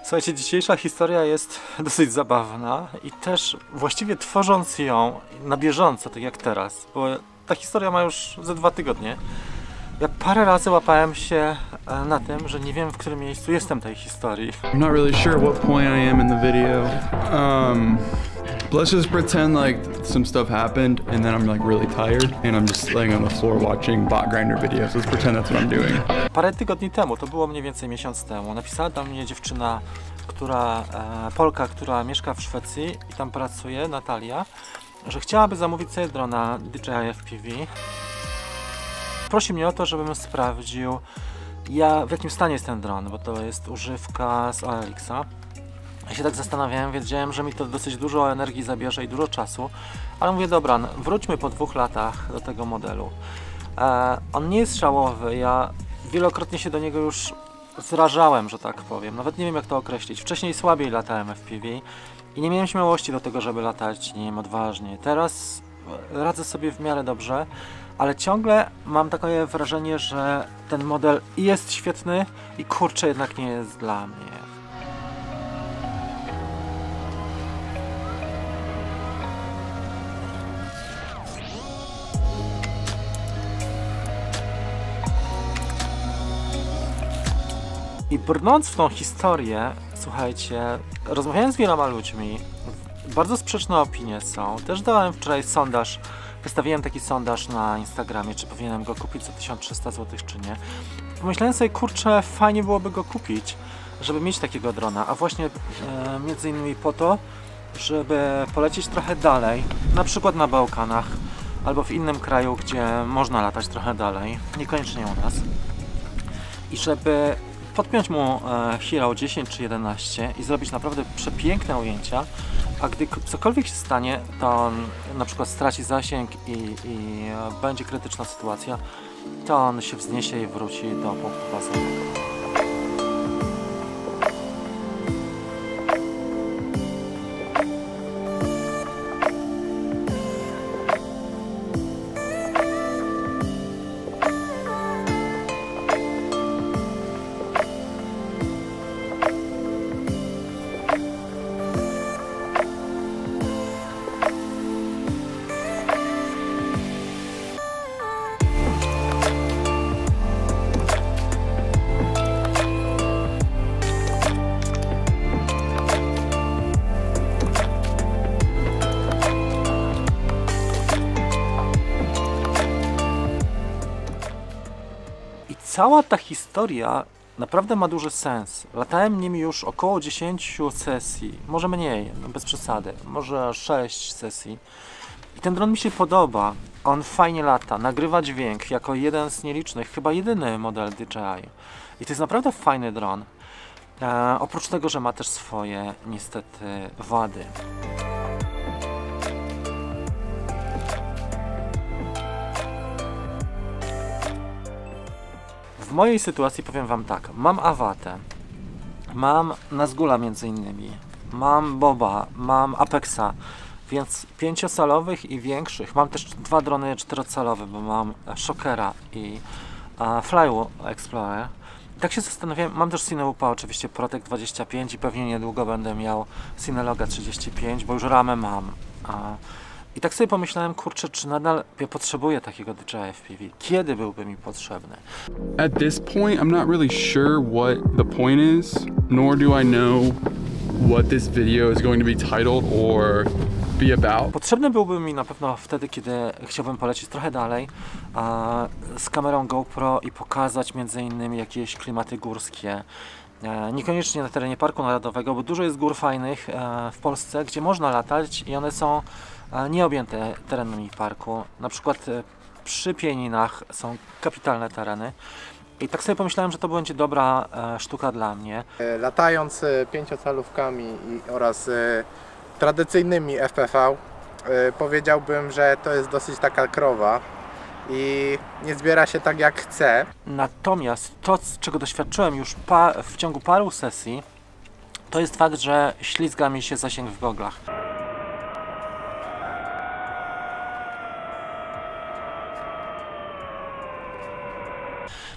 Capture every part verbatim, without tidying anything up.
Słuchajcie, dzisiejsza historia jest dosyć zabawna i też właściwie tworząc ją na bieżąco, tak jak teraz, bo ta historia ma już ze dwa tygodnie. Ja parę razy łapałem się na tym, że nie wiem, w którym miejscu jestem tej historii. I'm not really sure what point I am in the video. Um, let's just pretend like some stuff happened and then I'm like really tired and I'm just laying on the floor watching bot grinder videos. Let's pretend that's what I'm doing. Parę tygodni temu, to było mniej więcej miesiąc temu, napisała do mnie dziewczyna, która, e, Polka, która mieszka w Szwecji i tam pracuje, Natalia, że chciałaby zamówić sobie drona D J I F P V. Prosi mnie o to, żebym sprawdził, ja, w jakim stanie jest ten dron, bo to jest używka z O L X-a. Ja się tak zastanawiałem, wiedziałem, że mi to dosyć dużo energii zabierze i dużo czasu, ale mówię, dobra, wróćmy po dwóch latach do tego modelu. E, on nie jest szałowy, ja wielokrotnie się do niego już zrażałem, że tak powiem, nawet nie wiem, jak to określić. Wcześniej słabiej latałem F P V i nie miałem śmiałości do tego, żeby latać nim odważnie. Teraz radzę sobie w miarę dobrze, ale ciągle mam takie wrażenie, że ten model jest świetny i kurczę, jednak nie jest dla mnie. I brnąc w tą historię, słuchajcie, rozmawiając z wieloma ludźmi, bardzo sprzeczne opinie są. Też dałem wczoraj sondaż, wystawiłem taki sondaż na Instagramie, czy powinienem go kupić za tysiąc trzysta złotych, czy nie. Pomyślałem sobie, kurczę, fajnie byłoby go kupić, żeby mieć takiego drona, a właśnie e, między innymi po to, żeby polecieć trochę dalej, na przykład na Bałkanach, albo w innym kraju, gdzie można latać trochę dalej, niekoniecznie u nas. I żeby podpiąć mu e, Hero dziesięć czy jedenaście i zrobić naprawdę przepiękne ujęcia, a gdy cokolwiek się stanie, to on na przykład straci zasięg i, i e, będzie krytyczna sytuacja, to on się wzniesie i wróci do punktu bazowego. Cała ta historia naprawdę ma duży sens. Latałem nim już około dziesięć sesji, może mniej, no bez przesady, może sześć sesji. I ten dron mi się podoba, on fajnie lata, nagrywa dźwięk jako jeden z nielicznych, chyba jedyny model D J I. I to jest naprawdę fajny dron. E, oprócz tego, że ma też swoje niestety wady. W mojej sytuacji powiem wam tak, mam Awatę, mam Nazgula między innymi, mam Boba, mam Apexa, więc pięciocalowych i większych, mam też dwa drony czterocalowe, bo mam Shockera i uh, Flywheel Explorer. I tak się zastanawiałem, mam też Cinewhoopa oczywiście Protect dwadzieścia pięć i pewnie niedługo będę miał Cineloga trzydzieści pięć, bo już ramę mam. Uh, I tak sobie pomyślałem, kurczę, czy nadal ja potrzebuję takiego D J I F P V? Kiedy byłby mi potrzebny? At this point, I'm not really sure what the point is, nor do I know what this video is going to be titled or be about. Potrzebny byłby mi na pewno wtedy, kiedy chciałbym polecieć trochę dalej a, z kamerą GoPro i pokazać między innymi jakieś klimaty górskie. E, niekoniecznie na terenie Parku Narodowego, bo dużo jest gór fajnych e, w Polsce, gdzie można latać i one są nieobjęte terenami parku. Na przykład przy Pieninach są kapitalne tereny. I tak sobie pomyślałem, że to będzie dobra e, sztuka dla mnie. Latając pięciocalówkami i, oraz e, tradycyjnymi F P V, e, powiedziałbym, że to jest dosyć taka krowa i nie zbiera się tak jak chcę. Natomiast to, czego doświadczyłem już pa w ciągu paru sesji, to jest fakt, że ślizga mi się zasięg w goglach.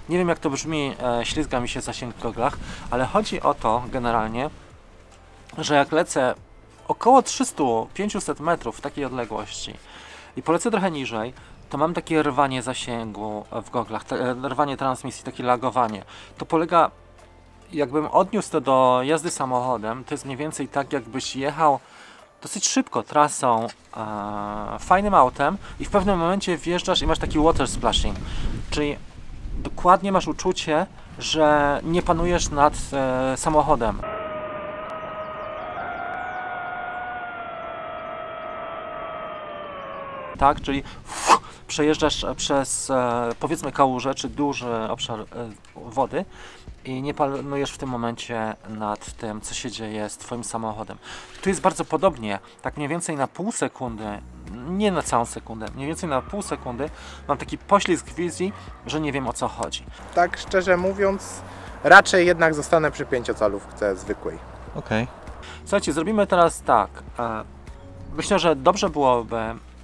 Nie wiem jak to brzmi, e, ślizga mi się zasięg w goglach, ale chodzi o to generalnie, że jak lecę około trzysta do pięciuset metrów w takiej odległości i polecę trochę niżej, to mam takie rwanie zasięgu w goglach, te, rwanie transmisji, takie lagowanie. To polega, jakbym odniósł to do jazdy samochodem, to jest mniej więcej tak, jakbyś jechał dosyć szybko trasą, e, fajnym autem i w pewnym momencie wjeżdżasz i masz taki water splashing, czyli dokładnie masz uczucie, że nie panujesz nad e, samochodem. Tak, czyli uff, przejeżdżasz przez e, powiedzmy kałużę czy duży obszar e, wody i nie panujesz w tym momencie nad tym, co się dzieje z twoim samochodem. Tu jest bardzo podobnie, tak mniej więcej na pół sekundy, nie na całą sekundę, mniej więcej na pół sekundy mam taki poślizg wizji, że nie wiem o co chodzi. Tak szczerze mówiąc, raczej jednak zostanę przy pięciocalówce zwykłej. Okej. Okay. Słuchajcie, zrobimy teraz tak. E, myślę, że dobrze byłoby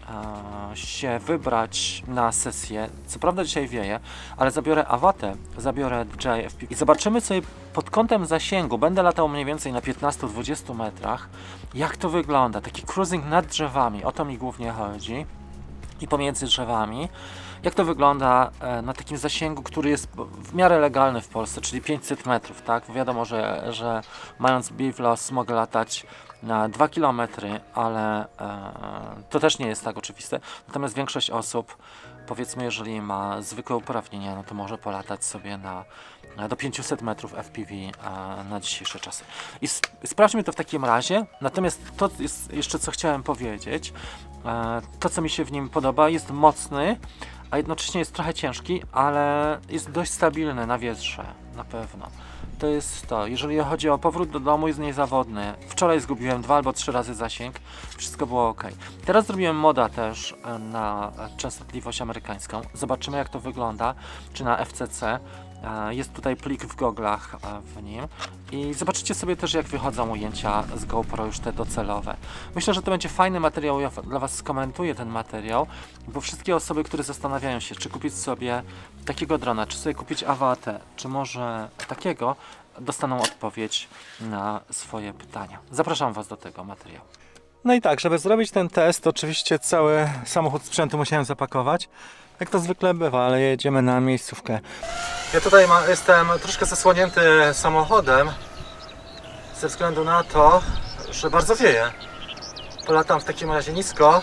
się wybrać na sesję. Co prawda dzisiaj wieje, ale zabiorę Awatę, zabiorę D J I F P V i zobaczymy sobie pod kątem zasięgu, będę latał mniej więcej na piętnastu do dwudziestu metrach, jak to wygląda, taki cruising nad drzewami, o to mi głównie chodzi, i pomiędzy drzewami, jak to wygląda na takim zasięgu, który jest w miarę legalny w Polsce, czyli pięćset metrów, tak? Wiadomo, że, że mając BVLOS mogę latać na dwa kilometry, ale e, to też nie jest tak oczywiste. Natomiast większość osób, powiedzmy, jeżeli ma zwykłe uprawnienia, no to może polatać sobie na, na do pięciuset metrów F P V a, na dzisiejsze czasy. I sp sprawdźmy to w takim razie. Natomiast to jest jeszcze, co chciałem powiedzieć. E, to, co mi się w nim podoba, jest mocny, a jednocześnie jest trochę ciężki, ale jest dość stabilny na wietrze, na pewno. To jest to. Jeżeli chodzi o powrót do domu, jest niezawodny. Wczoraj zgubiłem dwa albo trzy razy zasięg. Wszystko było ok. Teraz zrobiłem moda też na częstotliwość amerykańską. Zobaczymy jak to wygląda. Czy na F C C. Jest tutaj plik w goglach w nim. I zobaczycie sobie też jak wychodzą ujęcia z GoPro już te docelowe. Myślę, że to będzie fajny materiał. Ja dla Was skomentuję ten materiał. Bo wszystkie osoby, które zastanawiają się, czy kupić sobie takiego drona, czy sobie kupić Awatę, czy może takiego, dostaną odpowiedź na swoje pytania. Zapraszam Was do tego materiału. No i tak, żeby zrobić ten test, to oczywiście cały samochód sprzętu musiałem zapakować. Jak to zwykle bywa, ale jedziemy na miejscówkę. Ja tutaj ma, jestem troszkę zasłonięty samochodem ze względu na to, że bardzo wieje. Polatam w takim razie nisko.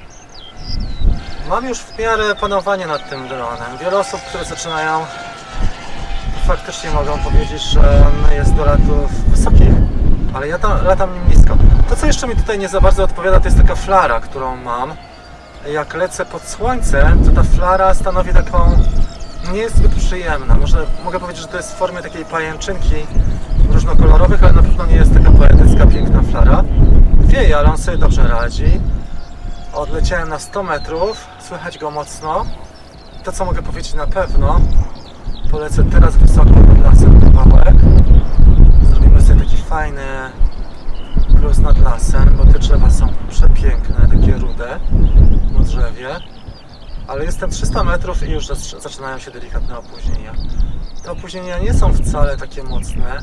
Mam już w miarę panowanie nad tym dronem. Wiele osób, które zaczynają, faktycznie mogą powiedzieć, że on jest do latów wysokich, ale ja tam, latam nim nisko. To, co jeszcze mi tutaj nie za bardzo odpowiada, to jest taka flara, którą mam. Jak lecę pod słońce, to ta flara stanowi taką, nie jest zbyt przyjemna. Może mogę powiedzieć, że to jest w formie takiej pajęczynki różnokolorowych, ale na pewno nie jest taka poetycka, piękna flara. Wieje, ale on sobie dobrze radzi. Odleciałem na sto metrów, słychać go mocno. To, co mogę powiedzieć na pewno, polecę teraz wysoko nad lasem kawałek. Zrobimy sobie taki fajny cruise nad lasem, bo te drzewa są przepiękne, takie rude na drzewie. Ale jestem trzysta metrów i już zaczynają się delikatne opóźnienia. Te opóźnienia nie są wcale takie mocne,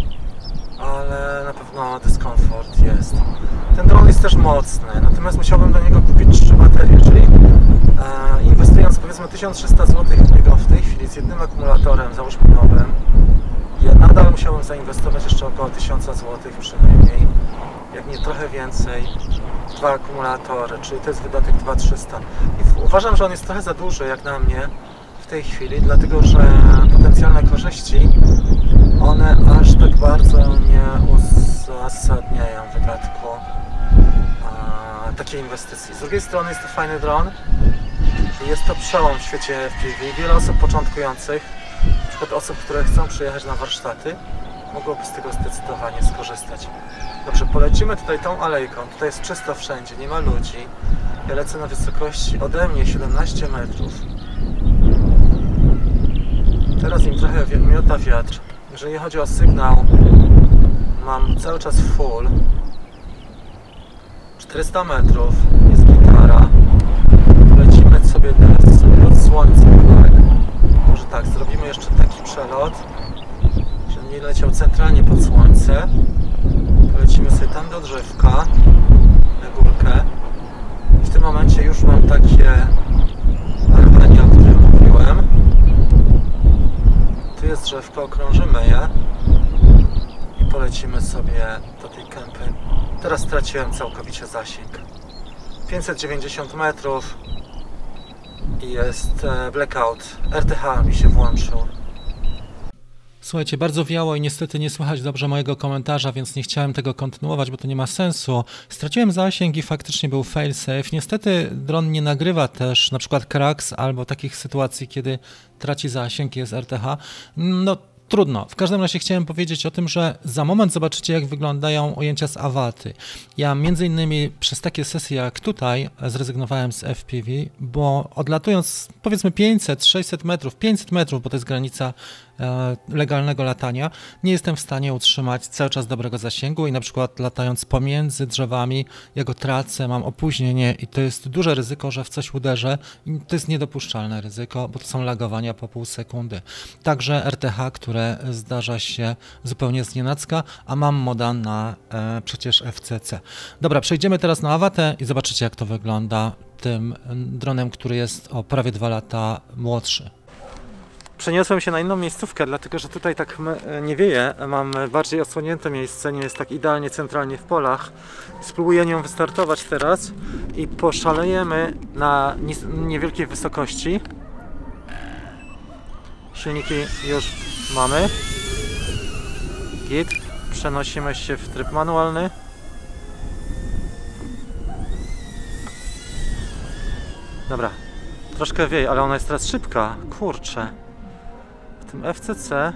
ale na pewno dyskomfort jest. Ten dron jest też mocny, natomiast musiałbym do niego kupić trzy baterie, czyli e, inwestując powiedzmy tysiąc trzysta złotych w niego w tej chwili z jednym akumulatorem, załóżmy nowym, ja nadal musiałbym zainwestować jeszcze około tysiąc złotych przynajmniej, jak nie trochę więcej, dwa akumulatory, czyli to jest wydatek dwa tysiące trzysta. I uważam, że on jest trochę za duży jak na mnie w tej chwili, dlatego że potencjalne korzyści one aż tak bardzo nie uzasadniają wydatku a, takiej inwestycji. Z drugiej strony jest to fajny dron i jest to przełom w świecie F P V. Wiele osób początkujących, na przykład osób, które chcą przyjechać na warsztaty, mogłoby z tego zdecydowanie skorzystać. Dobrze, polecimy tutaj tą alejką. Tutaj jest czysto wszędzie, nie ma ludzi. Ja lecę na wysokości ode mnie siedemnaście metrów. Teraz im trochę miota wiatr. Jeżeli chodzi o sygnał, mam cały czas full. czterysta metrów, jest gitara. Lecimy sobie teraz pod słońcem, tak? Może tak, zrobimy jeszcze taki przelot, żeby nie leciał centralnie pod słońce. Polecimy sobie tam do drzewka, na górkę. I w tym momencie już mam takie narwanie, o którym mówiłem. Tu jest drzewko, okrążymy je i polecimy sobie do tej kępy. Teraz straciłem całkowicie zasięg. pięćset dziewięćdziesiąt metrów i jest blackout. R T H mi się włączył. Słuchajcie, bardzo wiało i niestety nie słychać dobrze mojego komentarza, więc nie chciałem tego kontynuować, bo to nie ma sensu. Straciłem zasięg i faktycznie był failsafe. Niestety dron nie nagrywa też na przykład cracks albo takich sytuacji, kiedy traci zasięg i jest R T H. No trudno. W każdym razie chciałem powiedzieć o tym, że za moment zobaczycie, jak wyglądają ujęcia z Awaty. Ja między innymi przez takie sesje jak tutaj zrezygnowałem z F P V, bo odlatując powiedzmy pięćset sześćset metrów, pięćset metrów, bo to jest granica e, legalnego latania, nie jestem w stanie utrzymać cały czas dobrego zasięgu i na przykład latając pomiędzy drzewami, ja go tracę, mam opóźnienie i to jest duże ryzyko, że w coś uderzę. I to jest niedopuszczalne ryzyko, bo to są lagowania po pół sekundy. Także R T H, które zdarza się zupełnie znienacka, a mam moda na e, przecież F C C. Dobra, przejdziemy teraz na Awatę i zobaczycie, jak to wygląda tym dronem, który jest o prawie dwa lata młodszy. Przeniosłem się na inną miejscówkę, dlatego że tutaj tak nie wieje. Mam bardziej odsłonięte miejsce, nie jest tak idealnie centralnie w polach. Spróbuję nią wystartować teraz i poszalejemy na niewielkiej wysokości. Silniki już mamy. Git. Przenosimy się w tryb manualny. Dobra. Troszkę wieje, ale ona jest teraz szybka. Kurczę. W tym F C C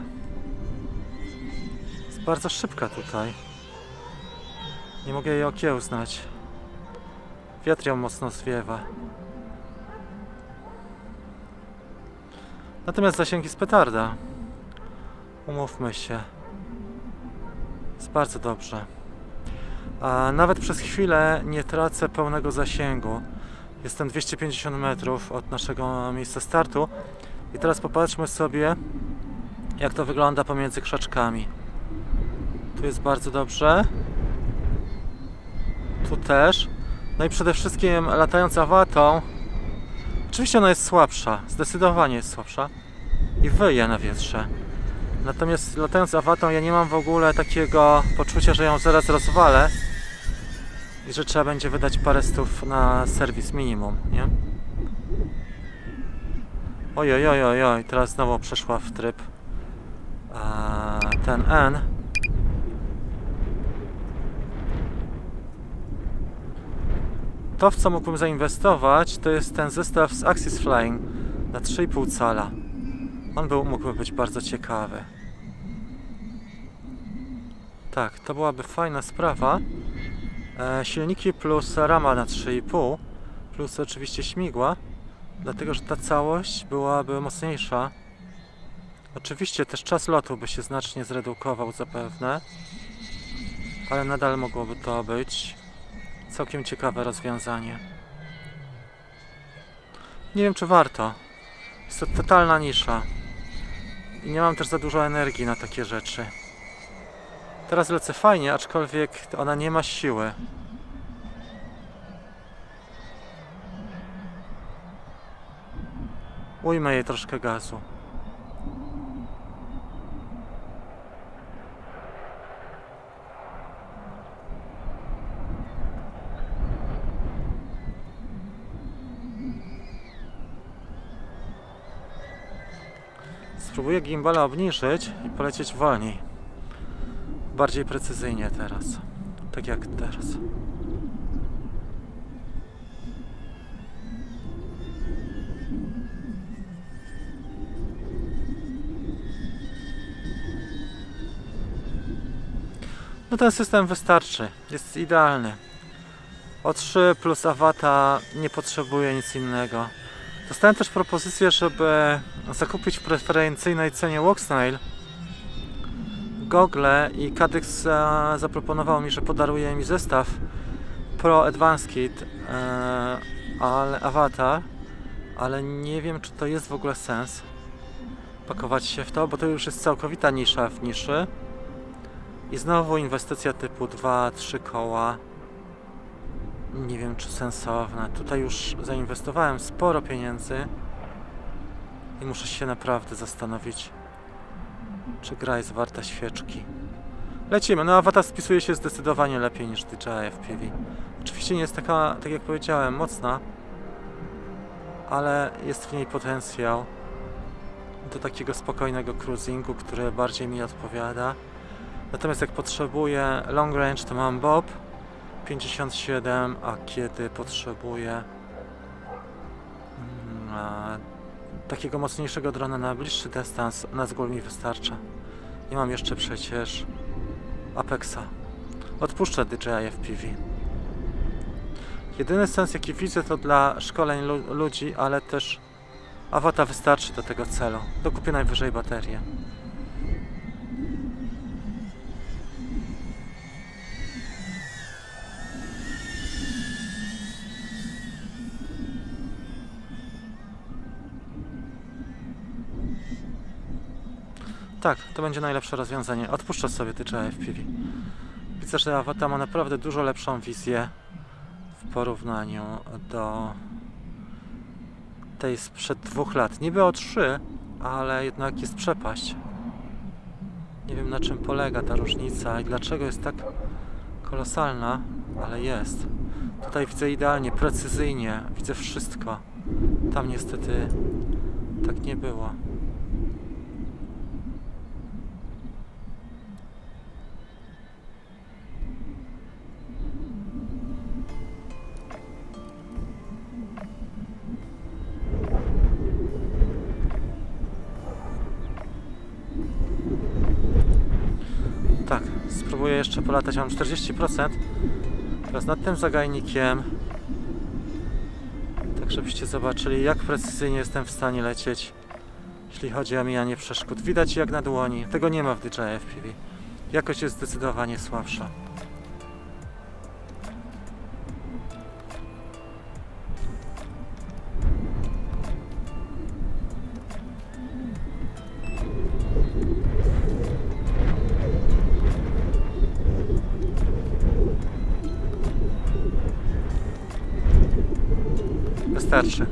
jest bardzo szybka tutaj. Nie mogę jej okiełznać. Wiatr ją mocno zwiewa. Natomiast zasięgi z petarda. Umówmy się. Jest bardzo dobrze. A nawet przez chwilę nie tracę pełnego zasięgu. Jestem dwieście pięćdziesiąt metrów od naszego miejsca startu. I teraz popatrzmy sobie, jak to wygląda pomiędzy krzaczkami. Tu jest bardzo dobrze. Tu też. No i przede wszystkim latając Awatą, oczywiście ona jest słabsza, zdecydowanie jest słabsza i wyje na wietrze. Natomiast latając Awatą ja nie mam w ogóle takiego poczucia, że ją zaraz rozwalę i że trzeba będzie wydać parę stów na serwis minimum, nie? Ojoj, oj, oj, oj, teraz znowu przeszła w tryb eee, ten N. To, w co mógłbym zainwestować, to jest ten zestaw z Axis Flying na trzy i pół cala. On był, mógłby być bardzo ciekawy. Tak, to byłaby fajna sprawa. E, silniki plus rama na trzy i pół, plus oczywiście śmigła, dlatego że ta całość byłaby mocniejsza. Oczywiście też czas lotu by się znacznie zredukował zapewne, ale nadal mogłoby to być całkiem ciekawe rozwiązanie. Nie wiem, czy warto. Jest to totalna nisza i nie mam też za dużo energii na takie rzeczy. Teraz lecę fajnie, aczkolwiek ona nie ma siły. Ujmę jej troszkę gazu. Spróbuję gimbala obniżyć i polecieć wolniej. Bardziej precyzyjnie teraz. Tak jak teraz. No ten system wystarczy. Jest idealny. O trzy plus Awata nie potrzebuje nic innego. Dostałem też propozycję, żeby zakupić w preferencyjnej cenie Walksnail gogle i Caddx e, zaproponował mi, że podaruje mi zestaw Pro Advanced Kit e, ale Avatar, ale nie wiem, czy to jest w ogóle sens. pakować się w to, bo to już jest całkowita nisza w niszy. I znowu inwestycja typu dwa trzy koła. Nie wiem, czy sensowna. Tutaj już zainwestowałem sporo pieniędzy i muszę się naprawdę zastanowić, czy gra jest warta świeczki. Lecimy. No, Avata spisuje się zdecydowanie lepiej niż D J I F P V. Oczywiście nie jest taka, tak jak powiedziałem, mocna, ale jest w niej potencjał do takiego spokojnego cruisingu, który bardziej mi odpowiada. Natomiast jak potrzebuję long range, to mam Bob pięćdziesiąt siedem, a kiedy potrzebuję mm, a, takiego mocniejszego drona na bliższy dystans, Nazgul mi wystarcza. I mam jeszcze przecież Apexa. Odpuszczę D J I F P V. Jedyny sens, jaki widzę, to dla szkoleń lu ludzi, ale też Avata wystarczy do tego celu. Dokupię najwyżej baterię. Tak, to będzie najlepsze rozwiązanie. Odpuszczę sobie D J I F P V. Widzę, że Avata ma naprawdę dużo lepszą wizję w porównaniu do tej sprzed dwóch lat. Niby o trzy, ale jednak jest przepaść. Nie wiem, na czym polega ta różnica i dlaczego jest tak kolosalna, ale jest. Tutaj widzę idealnie, precyzyjnie, widzę wszystko. Tam niestety tak nie było. Tak, spróbuję jeszcze polatać, mam czterdzieści procent. Teraz nad tym zagajnikiem, tak żebyście zobaczyli, jak precyzyjnie jestem w stanie lecieć, jeśli chodzi o mijanie przeszkód. Widać jak na dłoni, tego nie ma w D J I F P V. Jakość jest zdecydowanie słabsza. Wystarczy.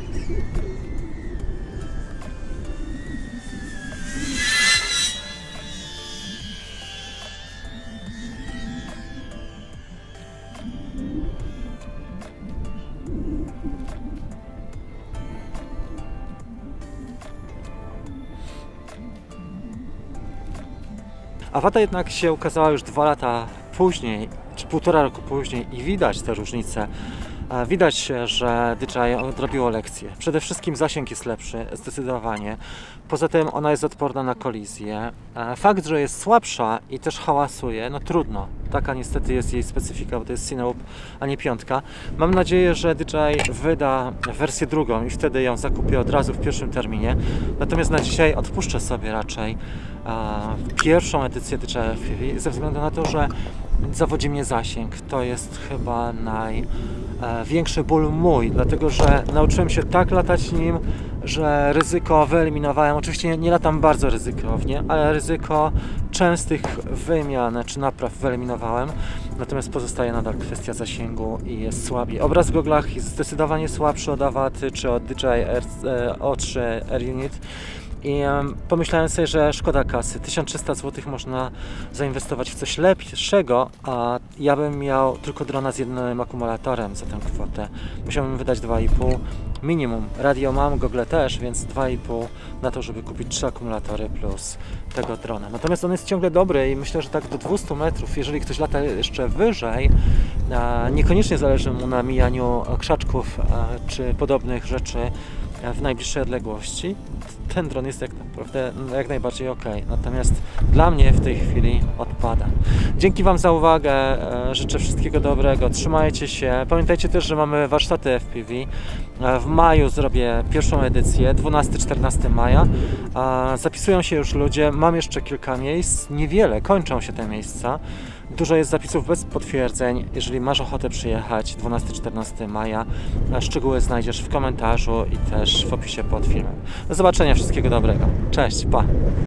Avata jednak się ukazała już dwa lata później, czy półtora roku później i widać te różnice. Widać, że D J I odrobiło lekcję. Przede wszystkim zasięg jest lepszy, zdecydowanie. Poza tym ona jest odporna na kolizję. Fakt, że jest słabsza i też hałasuje, no trudno. Taka niestety jest jej specyfika, bo to jest Cinewoop, a nie piątka. Mam nadzieję, że D J I wyda wersję drugą i wtedy ją zakupię od razu w pierwszym terminie. Natomiast na dzisiaj odpuszczę sobie raczej pierwszą edycję D J I F P V ze względu na to, że zawodzi mnie zasięg. To jest chyba największy ból mój, dlatego że nauczyłem się tak latać nim, że ryzyko wyeliminowałem. Oczywiście nie, nie latam bardzo ryzykownie, ale ryzyko częstych wymian czy napraw wyeliminowałem. Natomiast pozostaje nadal kwestia zasięgu i jest słabiej. Obraz w goglach jest zdecydowanie słabszy od Avaty czy od D J I O trzy R Unit. I um, pomyślałem sobie, że szkoda kasy. tysiąc trzysta złotych można zainwestować w coś lepszego, a ja bym miał tylko drona z jednym akumulatorem za tę kwotę. Musiałbym wydać dwa i pół minimum. Radio mam, gogle też, więc dwa i pół na to, żeby kupić trzy akumulatory plus tego drona. Natomiast on jest ciągle dobry i myślę, że tak do dwustu metrów, jeżeli ktoś lata jeszcze wyżej, a niekoniecznie zależy mu na mijaniu krzaczków a, czy podobnych rzeczy w najbliższej odległości, ten dron jest jak naprawdę jak najbardziej ok. Natomiast dla mnie w tej chwili odpada. Dzięki Wam za uwagę, życzę wszystkiego dobrego, trzymajcie się. Pamiętajcie też, że mamy warsztaty F P V. W maju zrobię pierwszą edycję, dwunastego do czternastego maja. Zapisują się już ludzie, mam jeszcze kilka miejsc, niewiele, kończą się te miejsca. Dużo jest zapisów bez potwierdzeń. Jeżeli masz ochotę przyjechać dwunastego do czternastego maja, szczegóły znajdziesz w komentarzu i też w opisie pod filmem. Do zobaczenia, wszystkiego dobrego. Cześć, pa!